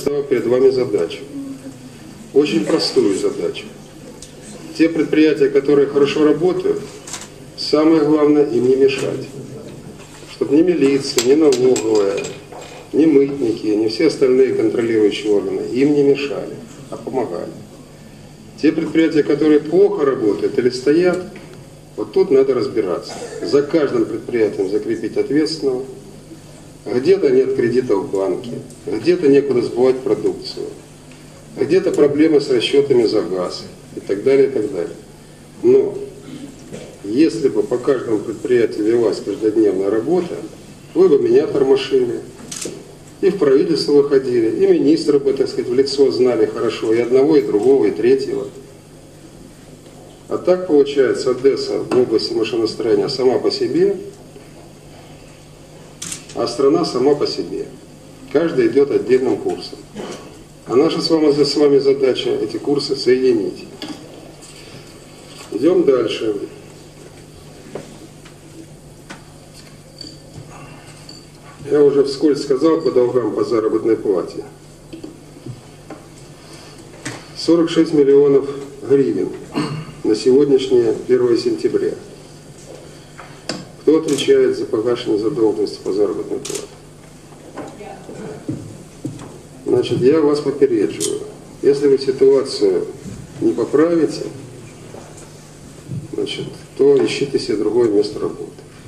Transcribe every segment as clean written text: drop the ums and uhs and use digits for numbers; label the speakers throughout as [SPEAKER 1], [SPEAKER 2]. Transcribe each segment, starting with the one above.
[SPEAKER 1] ставил перед вами задачу. Очень простую задачу. Те предприятия, которые хорошо работают, самое главное им не мешать. Чтобы ни милиция, ни налоговая, ни мытники, ни все остальные контролирующие органы им не мешали, а помогали. Те предприятия, которые плохо работают или стоят, вот тут надо разбираться. За каждым предприятием закрепить ответственного. Где-то нет кредита в банке, где-то некуда сбывать продукцию, где-то проблемы с расчетами за газ и так далее, и так далее. Но если бы по каждому предприятию велась каждодневная работа, вы бы меня тормошили, и в правительство выходили, и министры бы, так сказать, в лицо знали хорошо, и одного, и другого, и третьего. А так получается, Одесса в области машиностроения сама по себе, а страна сама по себе. Каждый идет отдельным курсом. А наша с вами задача эти курсы соединить. Идем дальше. Я уже вскользь сказал по долгам по заработной плате. 46 миллионов гривен на сегодняшнее 1 сентября. Кто отвечает за погашение задолженности по заработной плате? Значит, я вас попередживаю. Если вы ситуацию не поправите, значит, то ищите себе другое место работы.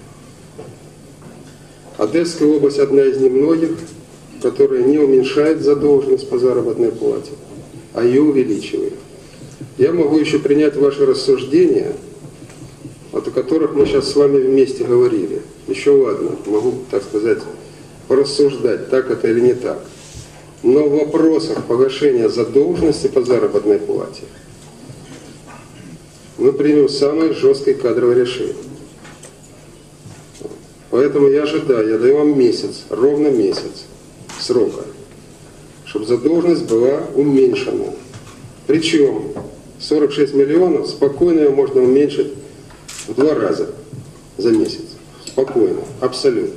[SPEAKER 1] Одесская область одна из немногих, которая не уменьшает задолженность по заработной плате, а ее увеличивает. Я могу еще принять ваши рассуждения, о которых мы сейчас с вами вместе говорили. Еще ладно, могу, так сказать, порассуждать, так это или не так. Но в вопросах погашения задолженности по заработной плате мы примем самое жесткое кадровое решение. Поэтому я ожидаю, я даю вам месяц, ровно месяц срока, чтобы задолженность была уменьшена. Причем 46 миллионов спокойно ее можно уменьшить в 2 раза за месяц. Спокойно, абсолютно.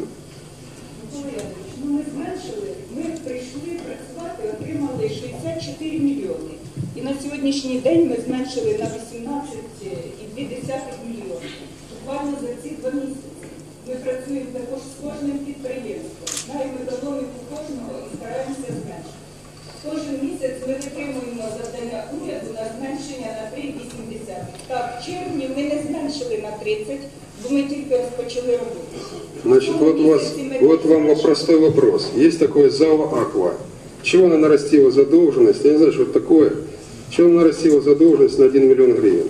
[SPEAKER 2] Ми зменшили, ми прийшли працювати, отримали 64 мільйони. І на сьогоднішній день ми зменшили на 18,2 мільйони. Буквально за ці 2 місяці. Ми працюємо також з кожним підприємством. Знаємо економіку кожного і стараємося зменшити. Кожен місяць ми витримуємо завдання уряду на зменшення на 3,80. Так, в червні ми не зменшили на 30, бо мы только розпочали работу.
[SPEAKER 1] Значит, вот вам простой вопрос. Есть такое ЗАО «Аква». Чего она нарастила задолженность? Я не знаю, что это такое. Чего она нарастила задолженность на 1 миллион гривен?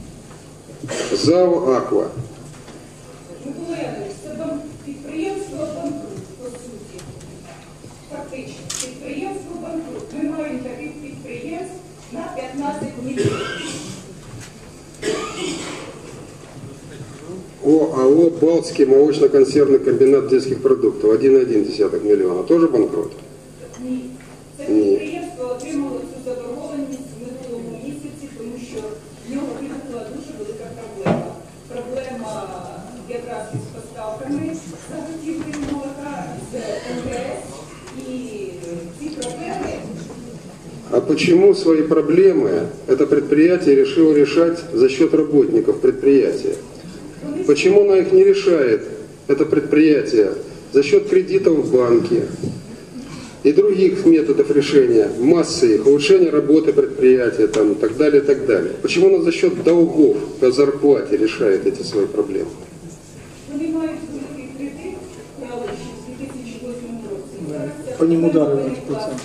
[SPEAKER 1] ЗАО «Аква».
[SPEAKER 2] Микола Янович, це підприємство банкрут, по суті. Фактично, підприємство банкрут. Ми маємо таких підприємств на 15 мільйонів.
[SPEAKER 1] ОАО «Балтский молочно-консервный комбинат детских продуктов» 1,1 миллиона. Тоже банкрот?
[SPEAKER 2] Ні. Це підприємство отримало цю заборгованість в минулому місяці, тому що в нього виникла дуже велика проблема. Проблема якраз із поставками заготівлі молока з МВС. І ці проблеми...
[SPEAKER 1] А почему свои проблемы это предприятие решило решать за счет работников предприятия? Почему оно их не решает, это предприятие, за счет кредитов в банке и других методов решения, массы их, улучшения работы предприятия там, и так далее, и так далее? Почему оно за счет долгов по зарплате решает эти свои проблемы?
[SPEAKER 2] Вони мають великий кредит, брали ще в 2008 році.
[SPEAKER 3] По нему ударили процент.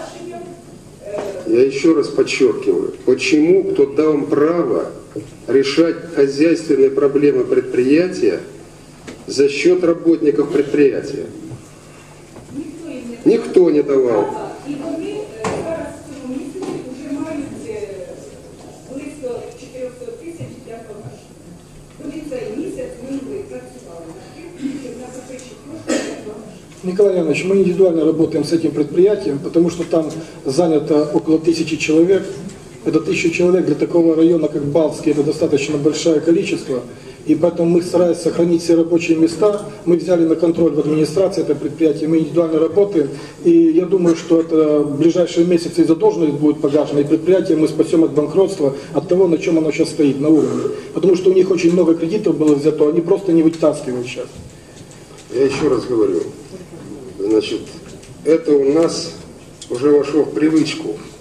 [SPEAKER 1] Я еще раз подчеркиваю, почему кто дал им право решать хозяйственные проблемы предприятия за счет работников предприятия? Никто не давал.
[SPEAKER 2] І вони зараз в цьому місяці вже мають близько 400 тисяч для погашення. Вони цей місяць минулий працювали над тим, щоб накопичити кошти для погашення.
[SPEAKER 3] Николай Иванович, мы индивидуально работаем с этим предприятием, потому что там занято около 1000 человек. Это 1000 человек для такого района, как Балтский, это достаточно большое количество. И поэтому мы, стараясь сохранить все рабочие места, мы взяли на контроль в администрации это предприятие, мы индивидуально работаем. И я думаю, что это в ближайшие месяцы и задолженность будет погашена, и предприятие мы спасем от банкротства, от того, на чем оно сейчас стоит, на уровне. Потому что у них очень много кредитов было взято, они просто не вытаскивают сейчас.
[SPEAKER 1] Я еще раз говорю, значит, это у нас уже вошло в привычку